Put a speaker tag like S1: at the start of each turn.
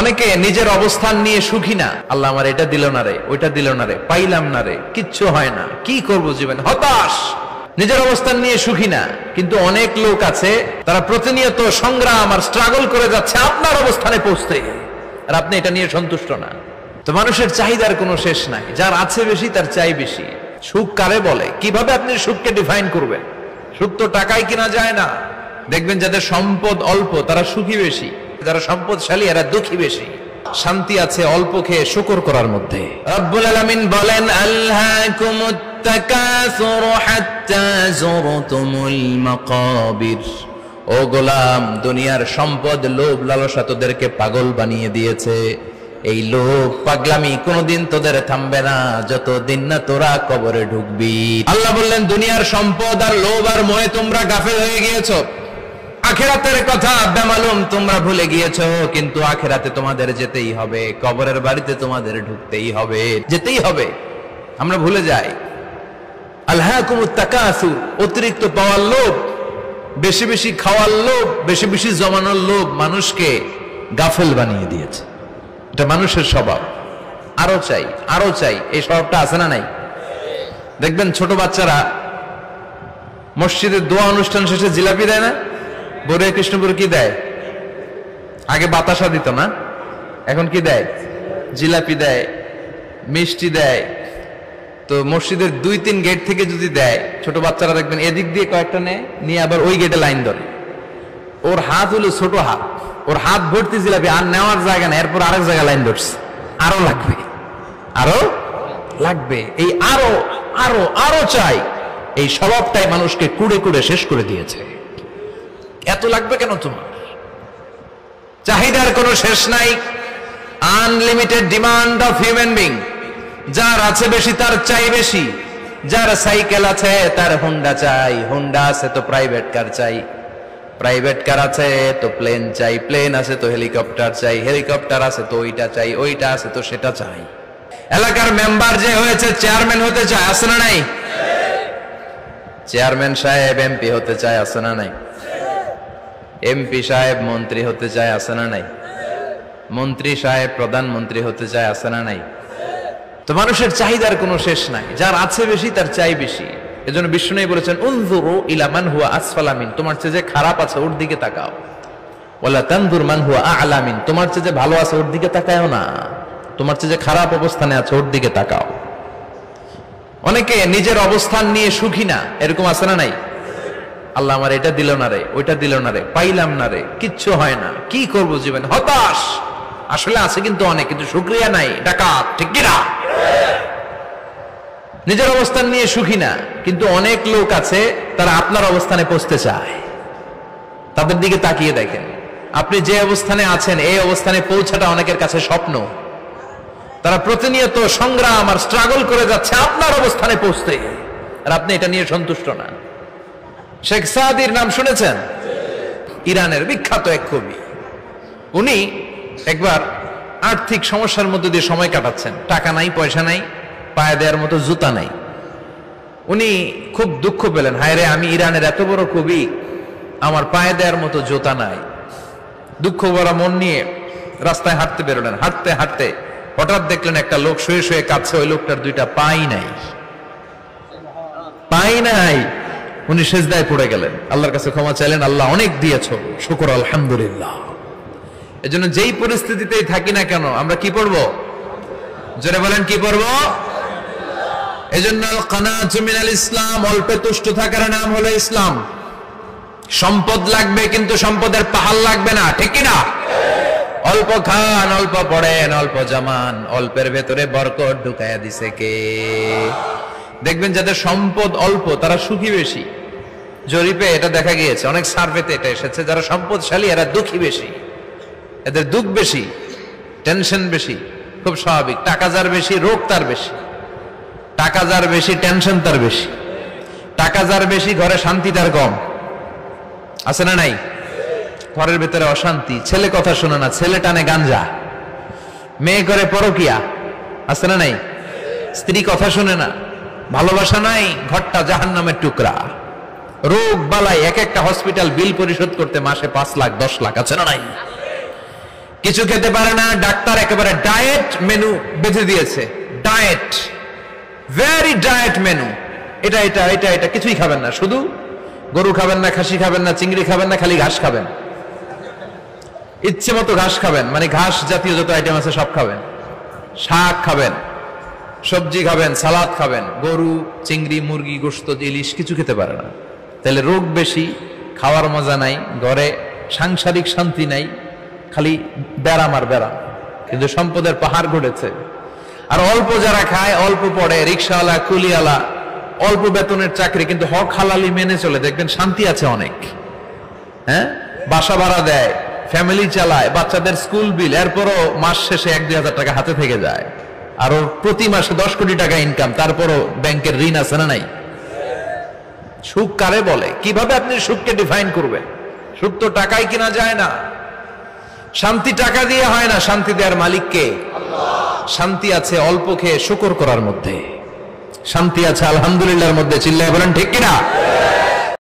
S1: অনেকে নিজের অবস্থান নিয়ে সুখী না। আল্লাহ আমার এটা দিল না রে, ওইটা দিল না রে, পাইলাম না রে, কিচ্ছু হয় না, কি করব জীবনে, হতাশ। নিজের অবস্থান নিয়ে সুখী না। কিন্তু অনেক লোক আছে তারা প্রতিনিয়ত সংগ্রাম আর স্ট্রাগল করে যাচ্ছে আপনার অবস্থানে পৌঁছতে, আর আপনি এটা নিয়ে সন্তুষ্ট না। তো মানুষের চাহিদার কোনো শেষ নাই, যার আছে বেশি তার চাই বেশি। সুখ কারে বলে? কিভাবে আপনি সুখকে ডিফাইন করবেন? সুখ তো টাকায় কিনা যায় না। দেখবেন যাদের সম্পদ অল্প তারা সুখী বেশি, যারা সম্পদশালী এরা দুঃখী বেশি। শান্তি আছে অল্প খেয়ে শুকর করার মধ্যে। রব্বুল আলামিন বলেন, আলহাকুমুত তাকাসুর হাত্তা যুরতুমুল মাকাবির। ও গোলাম, দুনিয়ার সম্পদ, লোভ, লালসা তোদেরকে পাগল বানিয়ে দিয়েছে। এই লোভ পাগলামি কোনোদিন তোদের থামবে না যতদিন না তোরা কবরে ঢুকবি। আল্লাহ বললেন, দুনিয়ার সম্পদ আর লোভ আর মোহে তোমরা গাফেল হয়ে গিয়েছো। আখিরাতের কথা বেমালুম তোমরা ভুলে গিয়েছো। কিন্তু আখিরাতে তোমাদের যেতেই হবে, কবরের বাড়িতে তোমাদের ঢুকতেই হবে, যেতেই হবে। আমরা ভুলে যাই। আলহাকুমুত তাকাসুর, অতিরিক্ত পাওয়ার লোভ, বেশি বেশি খাওয়ার লোভ, বেশি বেশি জমানোর লোভ মানুষকে গাফেল বানিয়ে দিয়েছে। এটা মানুষের স্বভাব। আরো চাই, আরো চাই, এই স্বভাবটা আছে না নাই? দেখবেন ছোট বাচ্চারা মসজিদের দোয়া অনুষ্ঠান শেষে জিলাপি দেয় না? বড় কৃষ্ণপুর কি দেয়? আগে বাতাসা দিত না, এখন কি দেয়? জিলাপি দেয়, মিষ্টি দেয়। তো মসজিদের 2-3 গেট থেকে যদি দেয়, ছোট বাচ্চারা দেখবেন এদিক দিয়ে কয়েকটা নিয়ে আবার ওই গেটে লাইন ধরে। ওর হাত হলো ছোট হাত, ওর হাত ভর্তি জিলাপি, আর নেওয়ার জায়গা না, এরপর আরেক জায়গায় লাইন ধরছে, আরো লাগবে, আরো লাগবে। এই আরো আরো আরো চাই, এই স্বভাবটাই মানুষকে কুড়ে কুড়ে শেষ করে দিয়েছে। এত লাগবে কেন তোমার? চাহিদার কোনো শেষ নাই। Unlimited demand of human being. যার আছে বেশি তার চাই বেশি। যার সাইকেল আছে তার হুন্ডা চাই, হুন্ডা আছে তো প্রাইভেট কার চাই, প্রাইভেট কার আছে তো প্লেন চাই, প্লেন আছে তো হেলিকপ্টার চাই, হেলিকপ্টার আছে তো ওইটা চাই, ওইটা আছে তো সেটা চাই। এলাকার মেম্বার যে হয়েছে চেয়ারম্যান হতে চায়, আছে না নাই? চেয়ারম্যান সাহেব এমপি হতে চায়, আছে না নাই? এমপি সাহেব মন্ত্রী হতে চায়, আছে না নাই? মন্ত্রী সাহেব প্রধানমন্ত্রী হতে চায়, আছে না নাই? তো মানুষের চাহিদার কোনো শেষ নাই। যার আছে বেশি তার চাই বেশি। এজন্য বিষ্ণু বলেছেন, উনজুরু ইলা মান হুয়া আসফালা মিন, তোমার চেয়ে যে খারাপ আছে ওর দিকে তাকাও। ওয়ালা তানজুর মান হুয়া আ'লা মিন, তোমার চেয়ে যে ভালো আছে ওর দিকে তাকাও না, তোমার চেয়ে যে খারাপ অবস্থানে আছে ওর দিকে তাকাও। অনেকে নিজের অবস্থান নিয়ে সুখী না, এরকম আছে না নাই? আল্লাহ আমার এটা দিল না রে, ওইটা দিল না রে, পাইলাম না রে, কিচ্ছু হয় না, কি করব জীবনে, হতাশ। আসলে আছে কিন্তু অনেক, কিন্তু শুকরিয়া নাই, ডাকাত, ঠিক কি না? নিজের অবস্থান নিয়ে সুখী না। কিন্তু অনেক লোক আছে তারা আপনার অবস্থানে পৌঁছতে চায়। তাদের দিকে তাকিয়ে দেখেন, আপনি যে অবস্থানে আছেন এই অবস্থানে পৌঁছাটা অনেকের কাছে স্বপ্ন। তারা প্রতিনিয়ত সংগ্রাম আর স্ট্রাগল করে যাচ্ছে আপনার অবস্থানে পৌঁছতে, আর আপনি এটা নিয়ে সন্তুষ্ট না। শেখ সাদির নাম শুনেছেন? ইরানের বিখ্যাত এক কবি। উনি একবার আর্থিক সমস্যার মধ্যে দিয়ে সময় কাটাচ্ছেন, টাকা নাই, পয়সা নাই, পায়ে দেওয়ার মতো জুতা নাই। উনি খুব দুঃখ পেলেন, হায় রে, আমি ইরানের এত বড় কবি, আমার পায়ে দেওয়ার মতো জুতা নাই। দুঃখ ভরা মন নিয়ে রাস্তায় হাঁটতে বেরোলেন। হাঁটতে হাঁটতে হঠাৎ দেখলেন একটা লোক শুয়ে শুয়ে কাঁদছে, ওই লোকটার 2টা পাই নাই, পাই নাই। উনি সেজদায় পড়ে গেলেন, আল্লাহর কাছে ক্ষমা চাইলেন, আল্লাহ অনেক দিয়েছো, শুকর আলহামদুলিল্লাহ। এজন্য যেই পরিস্থিতিতেই থাকি না কেন আমরা কি পড়বো? জোরে বলেন, কি পড়বো? এজন্য কানাতু মিনাল ইসলাম, অল্পে তুষ্ট থাকার নাম হলো ইসলাম। সম্পদ লাগবে কিন্তু সম্পদের পাহাড় লাগবে না, ঠিক কি না? অল্প খান, অল্প পড়েন, অল্প জমান, অল্পের ভেতরে বরকত ঢুকায়া দিছে কে? দেখবেন যাদের সম্পদ অল্প তারা সুখী বেশি। জরিপে এটা দেখা গিয়েছে, অনেক সার্ভেতে এটা এসেছে, যারা সম্পদশালী এরা দুঃখী বেশি। এদের দুঃখ বেশি, টেনশন বেশি, খুব স্বাভাবিক। টাকা যার বেশি রোগ তার বেশি, টাকা যার বেশি টেনশন তার বেশি, টাকা যার বেশি ঘরে শান্তি তার কম, আছে না নাই? ঘরের ভেতরে অশান্তি, ছেলে কথা শোনে না, ছেলে টানে গাঞ্জা, মেয়ে করে পরকিয়া, আছে না নাই? স্ত্রী কথা শোনে না, ভালোবাসা নাই, ঘরটা জাহান্নামের টুকরা। রোগ বালাই, এক একটা হসপিটাল বিল পরিশোধ করতে মাসে 5 লাখ 10 লাখ, আছে না নাই? কিছু খেতে পারে না, ডাক্তার একেবারে ডায়েট মেনু বেঁধে দিয়েছে। ডায়েট, ভেরি ডায়েট মেনু, এটা এটা এটা এটা কিছুই খাবেন না, শুধু গরু খাবেন না, খাসি খাবেন না, চিংড়ি খাবেন না, খালি ঘাস খাবেন, ইচ্ছে মতো ঘাস খাবেন, মানে ঘাস জাতীয় যত আইটেম আছে সব খাবেন, শাক খাবেন, সবজি খাবেন, সালাদ খাবেন, গরু, চিংড়ি, মুরগি, গোশত, ইলিশ কিছু খেতে পারে না। তাহলে রোগ বেশি, খাওয়ার মজা নাই, ঘরে সাংসারিক শান্তি নাই, খালি ব্যারাম আর ব্যারাম, কিন্তু সম্পদের পাহাড় ঘটেছে। আর অল্প যারা খায়, অল্প পড়ে, রিক্সাওয়ালা, কুলিওয়ালা, অল্প বেতনের চাকরি, কিন্তু হক হালালি মেনে চলে, দেখবেন শান্তি আছে অনেক। হ্যাঁ, বাসা ভাড়া দেয়, ফ্যামিলি চালায়, বাচ্চাদের স্কুল বিল, এরপরও মাস শেষে 1-2 হাজার টাকা হাতে থেকে যায়। আরো প্রতি মাসে 10 কোটি টাকা ইনকাম, তারপরও ব্যাংকের ঋণ আছে না নাই? সুখ কারে বলে? কিভাবে আপনি সুখকে ডিফাইন করবেন? সুখ তো টাকায় কিনা যায় না, শান্তি টাকা দিয়ে হয় না, শান্তি দেওয়ার মালিক কে? শান্তি আছে অল্প খেয়ে শুকর করার মধ্যে, শান্তি আছে আলহামদুলিল্লাহর মধ্যে। চিল্লায় বলেন ঠিক কিনা?